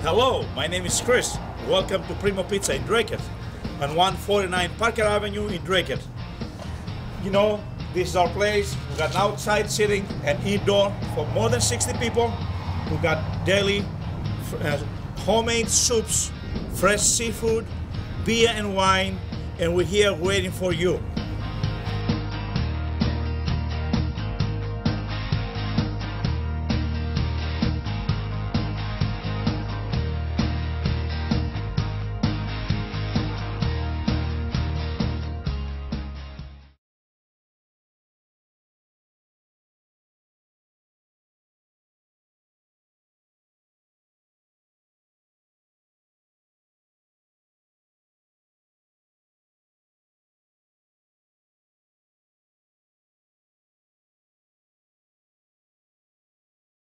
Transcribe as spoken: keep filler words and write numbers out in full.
Hello, my name is Chris. Welcome to Primo Pizza in Dracut on one forty-nine Parker Avenue in Dracut. You know, this is our place. We got outside seating and indoor for more than sixty people. We got daily uh, homemade soups, fresh seafood, beer and wine, and we're here waiting for you.